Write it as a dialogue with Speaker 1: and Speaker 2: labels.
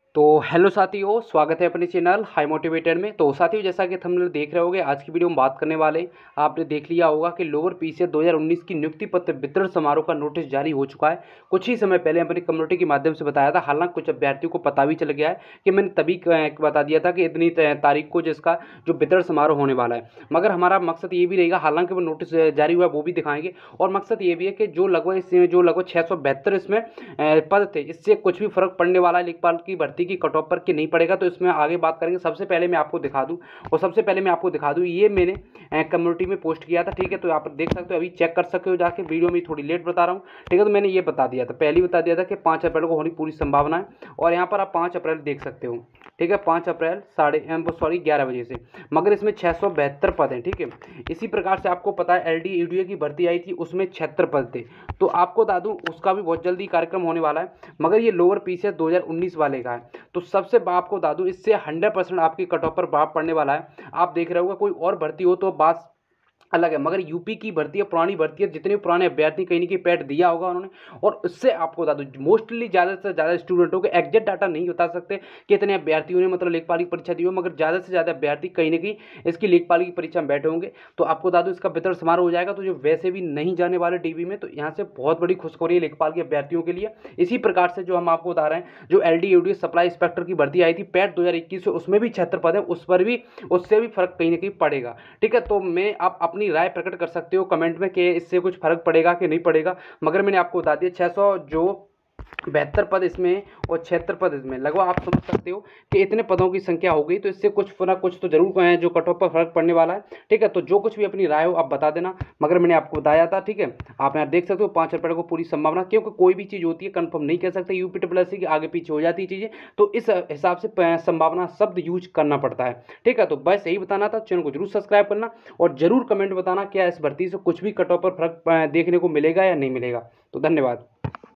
Speaker 1: तो हेलो साथियों, स्वागत है अपने चैनल हाई मोटिवेटेड में। तो साथियों, जैसा कि थंबनेल देख रहे होंगे, आज की वीडियो में बात करने वाले आपने देख लिया होगा कि लोअर पीसीएस 2019 की नियुक्ति पत्र वितरण समारोह का नोटिस जारी हो चुका है। कुछ ही समय पहले अपनी कम्युनिटी के माध्यम से बताया था। हालांकि कुछ अभ्यर्थियों को पता भी चल गया है कि मैंने तभी बता दिया था कि इतनी तारीख को जिसका जो वितरण समारोह होने वाला है। मगर हमारा मकसद ये भी रहेगा, हालांकि वो नोटिस जारी हुआ है वो भी दिखाएंगे, और मकसद ये भी है कि जो लगभग 672 इसमें पद थे, इससे कुछ भी फर्क पड़ने वाला है लेखपाल की भर्ती की कट ऑफ पर कि नहीं पड़ेगा। तो इसमें आगे बात करेंगे। सबसे पहले मैं आपको दिखा दूं, ये मैंने कम्युनिटी में पोस्ट किया था। ठीक है, तो आप देख सकते हो, अभी चेक कर सकते हो जाके। वीडियो में थोड़ी लेट बता रहा हूँ। ठीक है, तो मैंने ये बता दिया था, पहले ही बता दिया था कि 5 अप्रैल को होने की पूरी संभावना है। और यहाँ पर आप 5 अप्रैल देख सकते हो। ठीक है, 5 अप्रैल 11 बजे से। मगर इसमें 672 पद हैं। ठीक है, इसी प्रकार से आपको पता है एलडी ईडीए की भर्ती आई थी, उसमें 76 पद थे। तो आपको बता दूं, उसका भी बहुत जल्दी कार्यक्रम होने वाला है। मगर ये लोअर पीसीएस 2019 वाले का है। तो सबसे आपको बता दूं, इससे 100% आपकी कट ऑफ पर प्रभाव पड़ने वाला है। आप देख रहे होगा, कोई और भर्ती हो तो बात अलग है, मगर यूपी की भर्ती है, पुरानी भर्ती है, जितने भी पुराने अभ्यर्थी कहीं ना कहीं पैड दिया होगा उन्होंने। और उससे आपको बता दूं, मोस्टली ज़्यादा से ज़्यादा स्टूडेंटों के एग्जैक्ट डाटा नहीं बता सकते कि इतने अभ्यर्थियों ने मतलब लेखपाल की परीक्षा दी हो, मगर ज़्यादा से ज़्यादा अभ्यर्थी कहीं ना कहीं इसकी लेखपाल की परीक्षा में बैठे होंगे। तो आपको बता दूं, इसका वितरण समारोह हो जाएगा। तो जो वैसे भी नहीं जाने वाले डीबी में, तो यहाँ से बहुत बड़ी खुशखबरी है लेखपाल के अभ्यर्थियों के लिए। इसी प्रकार से जो हम आपको बता रहे हैं, जो L D U D supply inspector की भर्ती आई थी पैट 2021 से, उसमें भी 76 पद है, उस पर भी उससे भी फर्क कहीं ना कहीं पड़ेगा। ठीक है, तो मैं आप अपनी राय प्रकट कर सकते हो कमेंट में कि इससे कुछ फर्क पड़ेगा कि नहीं पड़ेगा। मगर मैंने आपको बता दिया 600 जो 72 पद इसमें और 76 पद इसमें, लगभग आप समझ सकते हो कि इतने पदों की संख्या हो गई। तो इससे कुछ ना कुछ तो जरूर है जो कट ऑफ पर फर्क पड़ने वाला है। ठीक है, तो जो कुछ भी अपनी राय हो आप बता देना। मगर मैंने आपको बताया था। ठीक है, आप यहाँ देख सकते हो 5 अप्रैल को पूरी संभावना, क्योंकि कोई भी चीज़ होती है कंफर्म नहीं कह सकते, यूपीडब्ल्यूएससी के आगे पीछे हो जाती है चीज़ें। तो इस हिसाब से संभावना शब्द यूज करना पड़ता है। ठीक है, तो बस यही बताना था। चैनल को जरूर सब्सक्राइब करना और जरूर कमेंट बताना क्या इस भर्ती से कुछ भी कट ऑफ पर फर्क देखने को मिलेगा या नहीं मिलेगा। तो धन्यवाद।